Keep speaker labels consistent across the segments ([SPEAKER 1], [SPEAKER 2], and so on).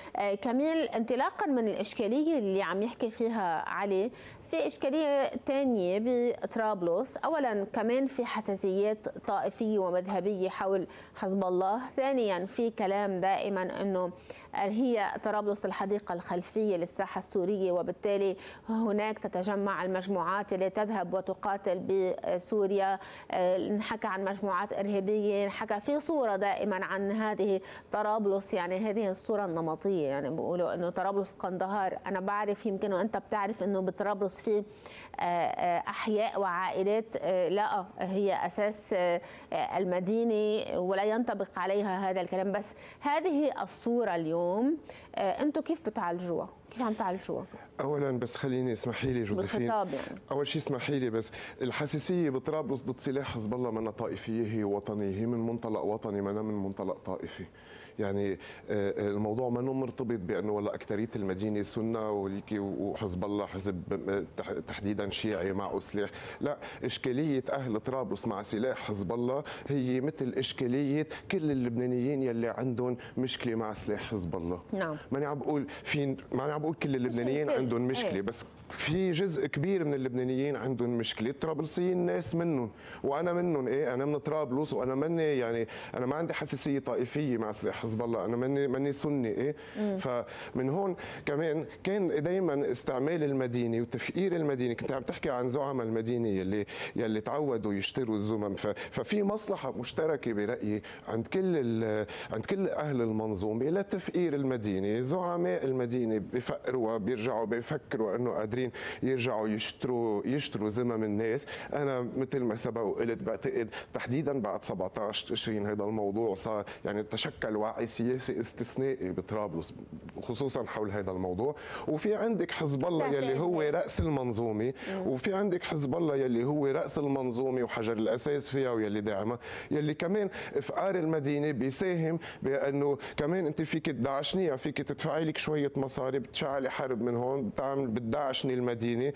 [SPEAKER 1] كميل، انطلاقا من الإشكالية اللي عم يحكي فيها علي، في إشكالية تانية بطرابلس. أولا كمان في حساسيات طائفية ومذهبية حول حزب الله. ثانيا في كلام دائما أنه هي طرابلس الحديقة الخلفية للساحة السورية، وبالتالي هناك تتجمع المجموعات اللي تذهب وتقاتل بسوريا. نحكى عن مجموعات إرهابية، نحكى في صورة دائما عن هذه طرابلس، يعني هذه الصورة النمطية. يعني بيقولوا أنه طرابلس قندهار. أنا بعرف، يمكن وأنت بتعرف، أنه بطرابلس في أحياء وعائلات لا هي أساس المدينة ولا ينطبق عليها هذا الكلام. بس هذه الصورة اليوم أنتم كيف بتعالجوها؟ كيف عم تعالجوها؟
[SPEAKER 2] اولا بس خليني اسمحي لي جوزيفين،
[SPEAKER 1] يعني.
[SPEAKER 2] اول شيء اسمحي لي بس، الحساسيه بطرابلس ضد سلاح حزب الله منها طائفيه، هي وطنيه، هي من منطلق وطني منها من منطلق طائفي. يعني الموضوع ما مرتبط بانه والله اكثريه المدينه سنه وحزب الله حزب تحديدا شيعي معه سلاح، لا، اشكاليه اهل طرابلس مع سلاح حزب الله هي مثل اشكاليه كل اللبنانيين يلي عندهم مشكله مع سلاح حزب الله.
[SPEAKER 1] نعم.
[SPEAKER 2] ماني عم بقول كل اللبنانيين عندهم مشكله، بس في جزء كبير من اللبنانيين عندهم مشكله. الطرابلسيين ناس منهم وانا منهم، انا من طرابلس، وانا ماني يعني انا ما عندي حساسيه طائفيه مع سلاح حزب الله، انا ماني سني. فمن هون كمان كان دائما استعمال المدينه وتفقير المدينه. كنت عم تحكي عن زعماء المدينه يلي تعودوا يشتروا الزمم، ففي مصلحه مشتركه برايي عند كل اهل المنظومه لتفقير المدينه. زعماء المدينه بفقروا وبيرجعوا بيفكروا انه قادرين يرجعوا يشتروا زمم الناس. انا مثل ما سبق وقلت بعتقد تحديدا بعد 17 تشرين هذا الموضوع صار يعني تشكل وعي سياسي استثنائي بطرابلس خصوصا حول هذا الموضوع. وفي عندك حزب الله يلي هو راس المنظومه، وفي عندك حزب الله يلي هو راس المنظومه وحجر الاساس فيها ويلي داعمه، يلي كمان افقار المدينه بيساهم بانه كمان انت فيك تدعشنيها، فيك تدفعي لك شويه مصاري، بتشعلي حرب من هون بتدعشني المدينه،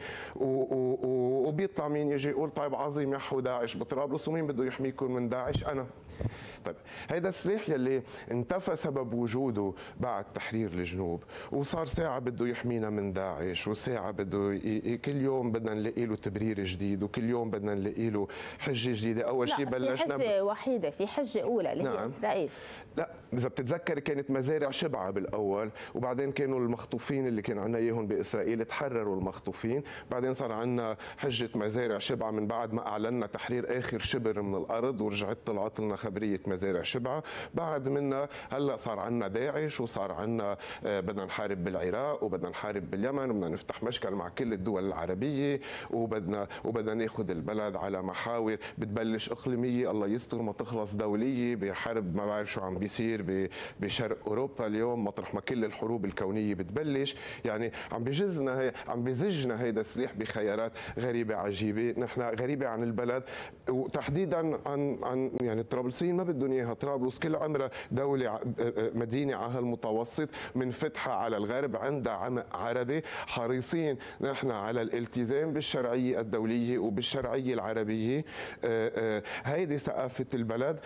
[SPEAKER 2] وبيطلع مين يجي يقول طيب عظيم يحو داعش بطرابلس، ومين بده يحميكم من داعش؟ انا. طيب هيدا السلاح يلي انتفى سبب وجوده بعد تحرير الجنوب، وصار ساعة بده يحمينا من داعش، وساعة بده كل يوم بدنا نلاقي له تبرير جديد، وكل يوم بدنا نلاقي له حجة جديدة. أول شيء بلشنا
[SPEAKER 1] في حجة وحيدة، في حجة أولى اللي هي إسرائيل.
[SPEAKER 2] لا إذا بتتذكر كانت مزارع شبعة بالأول، وبعدين كانوا المخطوفين اللي كان عنا إياهم بإسرائيل تحرروا المخطوفين، بعدين صار عنا حجة مزارع شبعة من بعد ما أعلنا تحرير آخر شبر من الأرض، ورجعت طلعت لنا خبرية مزارع شبعة. بعد منا هلا صار عنا داعش، وصار عنا بدنا نحارب بالعراق، وبدنا نحارب باليمن، وبدنا نفتح مشكل مع كل الدول العربية، وبدنا ناخذ البلد على محاور بتبلش إقليمية الله يستر ما تخلص دولية، بحرب ما بعرف شو عم بيصير بشرق أوروبا اليوم مطرح ما كل الحروب الكونية بتبلش. يعني عم بيزجنا هيدا السلاح بخيارات غريبة عجيبة، نحن غريبة عن البلد، وتحديدا عن يعني الطرابلسيين ما بدهم اياها. طرابلس كل عمرها دولة مدينة على هالمتوسط، من فتحها على الغرب عندها عمق عربي، حريصين نحن على الالتزام بالشرعية الدولية وبالشرعية العربية. هيدي ثقافة البلد.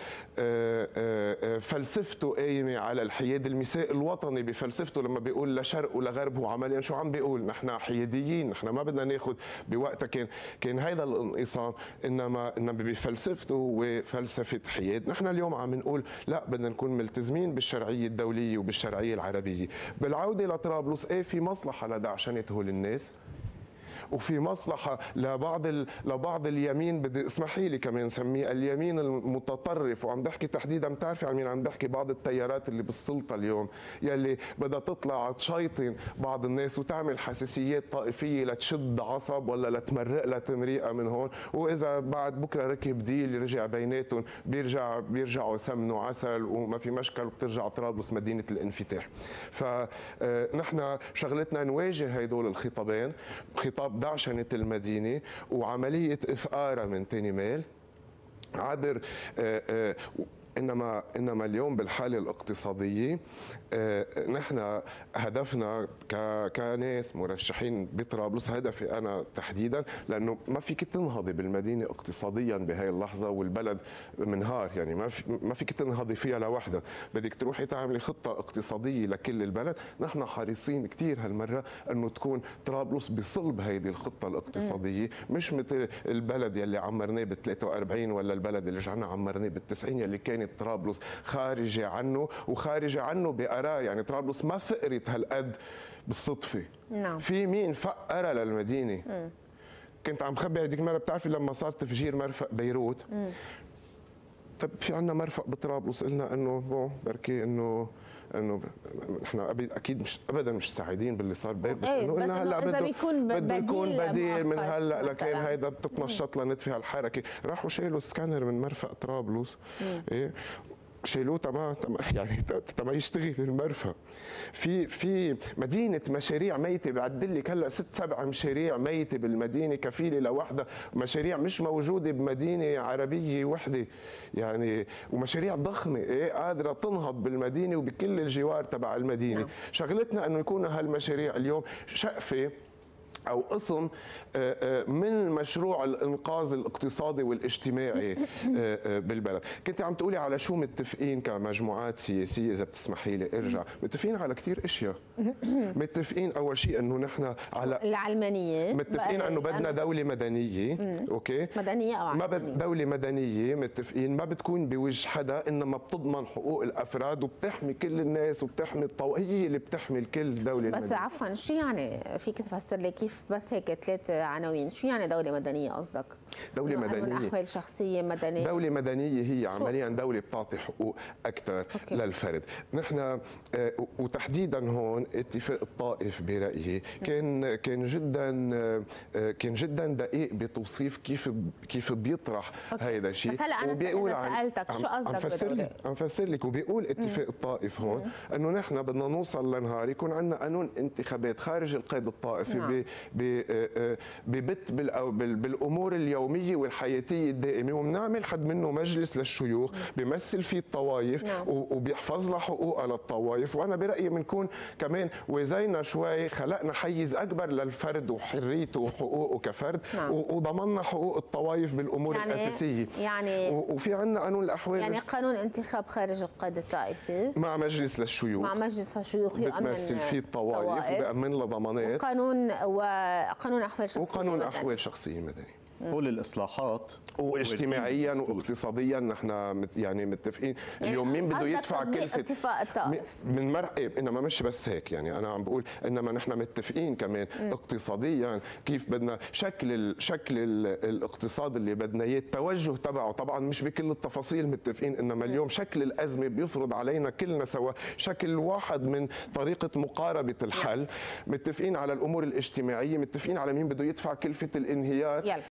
[SPEAKER 2] فلسفته قايمة على الحياد. المساء الوطني بفلسفته لما بيقول لا شرق ولا غرب هو عمليا شو عم بيقول؟ نحن حياديين، نحن ما بدنا ناخذ بوقتها كان هيدا الانقسام، انما بفلسفته وفلسفة حياد. نحن اليوم عم نقول لا، بدنا نكون ملتزمين بالشرعية الدولية وبالشرعية العربية. بالعودة لطرابلس في مصلحة لدعشنة هول الناس، وفي مصلحة لبعض اليمين، بدي اسمحي لي كمان سميه اليمين المتطرف، وعم بحكي تحديدا، بتعرفي عن مين عم بحكي؟ بعض التيارات اللي بالسلطة اليوم يلي بدها تطلع تشيطن بعض الناس وتعمل حساسيات طائفية لتشد عصب ولا لتمرق لها تمريقة من هون، وإذا بعد بكرة ركب ديل رجع بيناتهم بيرجعوا سمنوا عسل وما في مشكل، وبترجع طرابلس مدينة الانفتاح. فنحن شغلتنا نواجه هيدول الخطابين، خطاب دعشنة المدينة وعملية إفقارها من تاني مال عبر انما اليوم بالحاله الاقتصاديه نحن هدفنا كناس مرشحين بطرابلس، هدفي انا تحديدا، لانه ما فيك تنهضي بالمدينه اقتصاديا بهي اللحظه والبلد منهار، يعني ما فيك تنهضي فيها لوحدها، بدك تروحي تعملي خطه اقتصاديه لكل البلد. نحن حريصين كثير هالمره انه تكون طرابلس بصلب هيدي الخطه الاقتصاديه، مش مثل البلد يلي عمرناه ب 43 ولا البلد اللي رجعنا عمرناه بال 90 يلي كانت طرابلس خارجه عنه وخارجه عنه بآراء. يعني طرابلس ما فقرت هالقد بالصدفه.
[SPEAKER 1] نعم.
[SPEAKER 2] في مين فقرها للمدينه. كنت عم خبي هذيك المره، بتعرفي لما صار تفجير مرفق بيروت، طيب في عندنا مرفق بطرابلس، قلنا انه بركي انه نحن اكيد مش ابدا مش سعيدين باللي صار بس انه قلنا هلا بده يكون بديل من هلا لكن هيدا بتتنشط لندفع الحركه. راحوا شالوا سكانر من مرفق طرابلس، ايه شيلوه تمام يعني تما يشتغل المرفق. في مدينه مشاريع ميته، بعدل لك هلا 6-7 مشاريع ميته بالمدينه كفيله لوحدها، مشاريع مش موجوده بمدينه عربيه وحده يعني، ومشاريع ضخمه ايه قادره تنهض بالمدينه وبكل الجوار تبع المدينه. شغلتنا انه يكون هالمشاريع اليوم شقفه أو قسم من مشروع الإنقاذ الاقتصادي والاجتماعي بالبلد. كنت عم تقولي على شو متفقين كمجموعات سياسية، إذا بتسمحي لي أرجع. متفقين على كثير أشياء. متفقين أول شيء أنه نحن على
[SPEAKER 1] العلمانية،
[SPEAKER 2] متفقين أنه بدنا دولة مدنية. أوكي،
[SPEAKER 1] مدنية أو
[SPEAKER 2] ما دولة مدنية، متفقين ما بتكون بوجه حدا، إنما بتضمن حقوق الأفراد وبتحمي كل الناس وبتحمي هي اللي بتحمي الكل دولة
[SPEAKER 1] بس
[SPEAKER 2] المدنية.
[SPEAKER 1] عفوا شو يعني فيك تفسر لي كيف بس هيك 3 عناوين؟ شو يعني دولة مدنية قصدك؟
[SPEAKER 2] دولة مدنية
[SPEAKER 1] أحوال شخصية مدنية.
[SPEAKER 2] دولة مدنية هي عمليا دولة بتعطي حقوق أكثر للفرد. نحن وتحديدا هون اتفاق الطائف برأيي كان جدا دقيق بتوصيف كيف بيطرح هيدا الشيء.
[SPEAKER 1] بس هلا أنا سألتك شو قصدك
[SPEAKER 2] عم فسر لك وبيقول اتفاق الطائف هون انه نحن بدنا نوصل لنهار يكون عندنا قانون انتخابات خارج القيد الطائفي ببت بالامور اليوميه والحياتيه الدائمه، وبنعمل حد منه مجلس للشيوخ بيمثل فيه الطوائف وبيحفظ لها حقوقها للطوائف. وانا برايي بنكون كمان وزينا شوي، خلقنا حيز اكبر للفرد وحريته وحقوقه كفرد، وضمننا حقوق الطوائف بالامور الاساسيه.
[SPEAKER 1] يعني
[SPEAKER 2] وفي عندنا قانون الاحوال،
[SPEAKER 1] يعني قانون انتخاب خارج القيد الطائفي
[SPEAKER 2] مع مجلس للشيوخ، بتمثل فيه الطوائف وبأمن لها ضمانات،
[SPEAKER 1] وقانون احوال شخصيه
[SPEAKER 2] مدنيه.
[SPEAKER 3] كل الاصلاحات
[SPEAKER 2] واجتماعيا واقتصاديا نحن يعني متفقين. اليوم مين بده يدفع كلفه
[SPEAKER 1] اتفاق الطائف
[SPEAKER 2] من انما مش بس هيك، يعني انا عم بقول انما نحن متفقين كمان اقتصاديا كيف بدنا شكل الاقتصاد اللي بدنا اياه، التوجه تبعه طبعا مش بكل التفاصيل متفقين، انما اليوم شكل الازمه بيفرض علينا كلنا سوا شكل واحد من طريقه مقاربه الحل. متفقين على الامور الاجتماعيه، متفقين على مين بده يدفع كلفه الانهيار